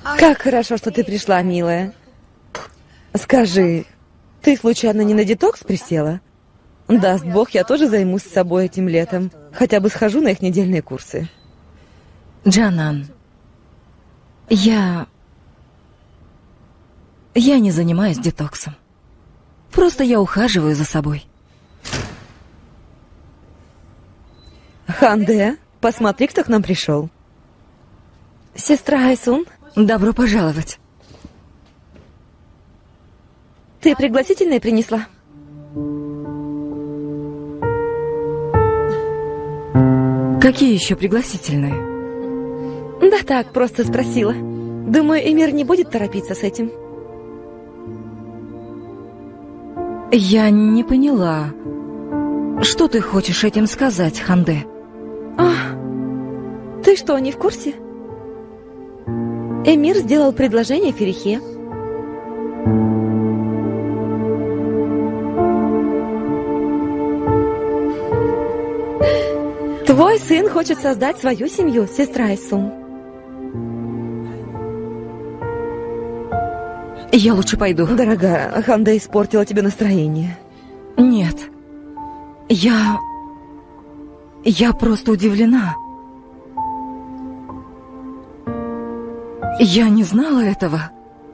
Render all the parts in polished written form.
Как хорошо, что ты пришла, милая. Скажи, ты случайно не на детокс присела? Даст Бог, я тоже займусь собой этим летом. Хотя бы схожу на их недельные курсы. Джанан, я не занимаюсь детоксом. Просто я ухаживаю за собой. Ханде, посмотри, кто к нам пришел. Сестра Айсун. Добро пожаловать. Ты пригласительные принесла? Какие еще пригласительные? Да так, просто спросила. Думаю, Эмир не будет торопиться с этим. Я не поняла. Что ты хочешь этим сказать, Ханде? Ты что, не в курсе? Эмир сделал предложение Ферихе. Твой сын хочет создать свою семью, сестра Айсун. Я лучше пойду. Дорогая, Ханде испортила тебе настроение. Нет. Я просто удивлена. Я не знала этого.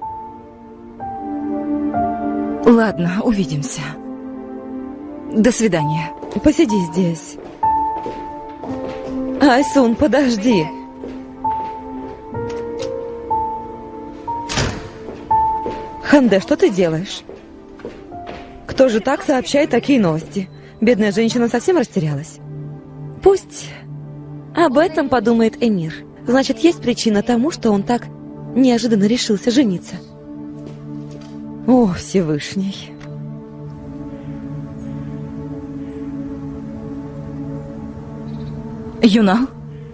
Ладно, увидимся. До свидания. Посиди здесь. Айсун, подожди. Ханде, что ты делаешь? Кто же так сообщает такие новости? Бедная женщина совсем растерялась. Пусть об этом подумает Эмир. Значит, есть причина тому, что он так неожиданно решился жениться. О, Всевышний. Юнал,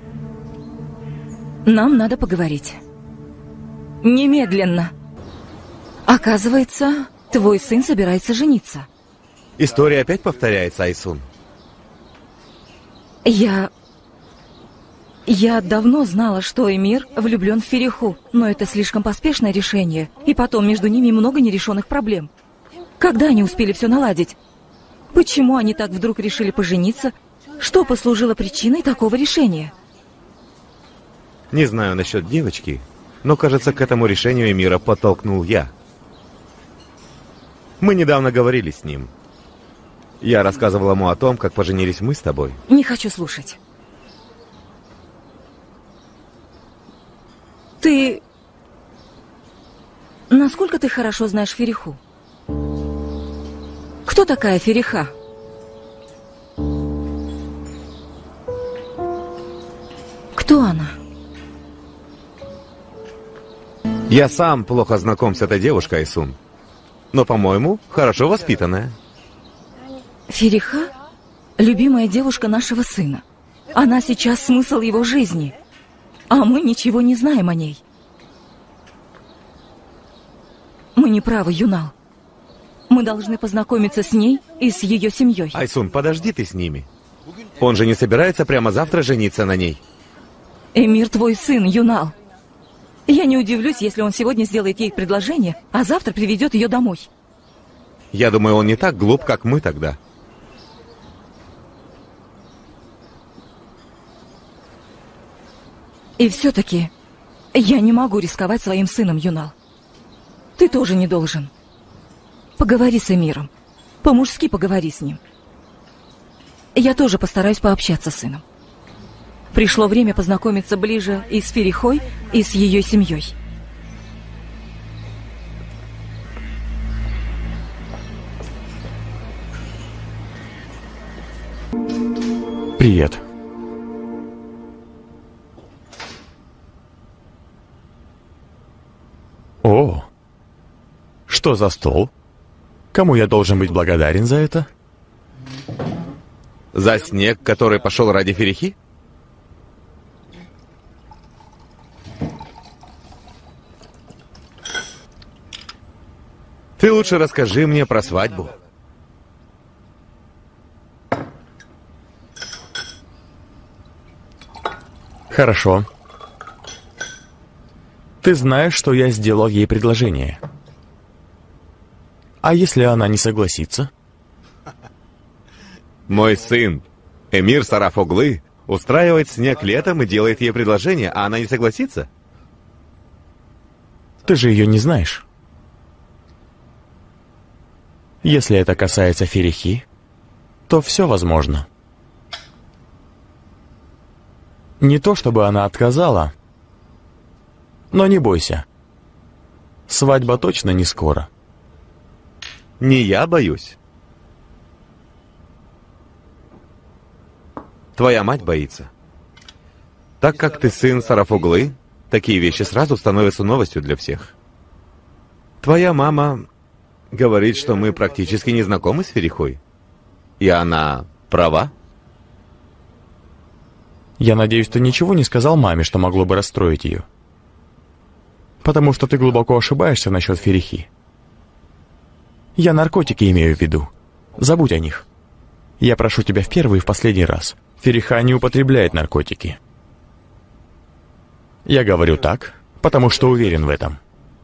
нам надо поговорить. Немедленно. Оказывается, твой сын собирается жениться. История опять повторяется, Айсун. Я давно знала, что Эмир влюблен в Фериху, но это слишком поспешное решение, и потом между ними много нерешенных проблем. Когда они успели все наладить? Почему они так вдруг решили пожениться? Что послужило причиной такого решения? Не знаю насчет девочки, но, кажется, к этому решению Эмира подтолкнул я. Мы недавно говорили с ним. Я рассказывал ему о том, как поженились мы с тобой. Не хочу слушать. Насколько ты хорошо знаешь Фериху? Кто такая Фериха? Кто она? Я сам плохо знаком с этой девушкой, Айсун. Но, по-моему, хорошо воспитанная. Фериха – любимая девушка нашего сына. Она сейчас смысл его жизни. А мы ничего не знаем о ней. Мы не правы, Юнал. Мы должны познакомиться с ней и с ее семьей. Айсун, подожди ты с ними. Он же не собирается прямо завтра жениться на ней. Эмир твой сын, Юнал. Я не удивлюсь, если он сегодня сделает ей предложение, а завтра приведет ее домой. Я думаю, он не так глуп, как мы тогда. И все-таки я не могу рисковать своим сыном, Юнал. Ты тоже не должен. Поговори с Эмиром. По-мужски поговори с ним. Я тоже постараюсь пообщаться с сыном. Пришло время познакомиться ближе и с Ферихой, и с ее семьей. Привет. О, что за стол? Кому я должен быть благодарен за это? За снег, который пошел ради Ферихи? Ты лучше расскажи мне про свадьбу. Хорошо. Ты знаешь, что я сделал ей предложение. А если она не согласится? Мой сын, эмир Сараф-Оглы, устраивает снег летом и делает ей предложение, а она не согласится? Ты же ее не знаешь. Если это касается Ферихи, то все возможно. Не то чтобы она отказала, но не бойся. Свадьба точно не скоро. Не я боюсь. Твоя мать боится. Так как ты сын Сараф-Оглы, такие вещи сразу становятся новостью для всех. Твоя мама говорит, что мы практически не знакомы с Ферихой. И она права? Я надеюсь, ты ничего не сказал маме, что могло бы расстроить ее. Потому что ты глубоко ошибаешься насчет Ферихи. Я наркотики имею в виду. Забудь о них. Я прошу тебя в первый и в последний раз. Фериха не употребляет наркотики. Я говорю так, потому что уверен в этом.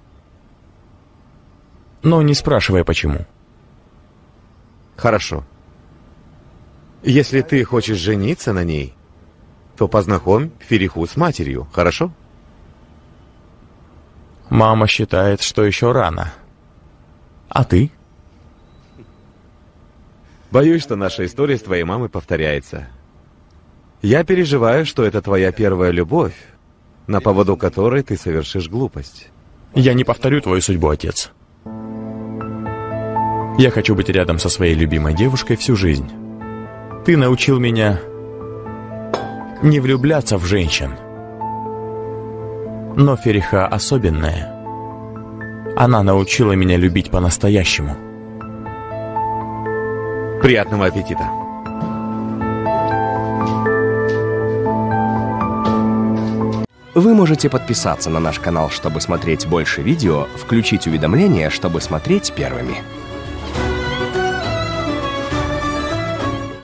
Но не спрашивай, почему. Хорошо. Если ты хочешь жениться на ней, то познакомь Фериху с матерью, хорошо? Мама считает, что еще рано. А ты? Боюсь, что наша история с твоей мамой повторяется. Я переживаю, что это твоя первая любовь, на поводу которой ты совершишь глупость. Я не повторю твою судьбу, отец. Я хочу быть рядом со своей любимой девушкой всю жизнь. Ты научил меня не влюбляться в женщин. Но Фериха особенная. Она научила меня любить по-настоящему. Приятного аппетита! Вы можете подписаться на наш канал, чтобы смотреть больше видео, включить уведомления, чтобы смотреть первыми.